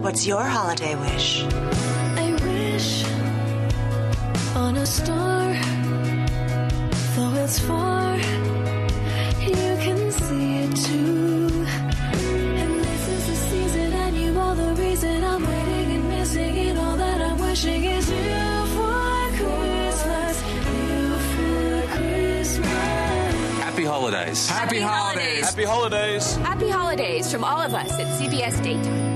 What's your holiday wish? I wish on a star, though it's far, you can see it too. And this is the season, and you are the reason I'm waiting and missing, and all that I'm wishing is you for Christmas, you for Christmas. Happy holidays. Happy holidays. Happy holidays. Happy holidays from all of us at CBS Daytime.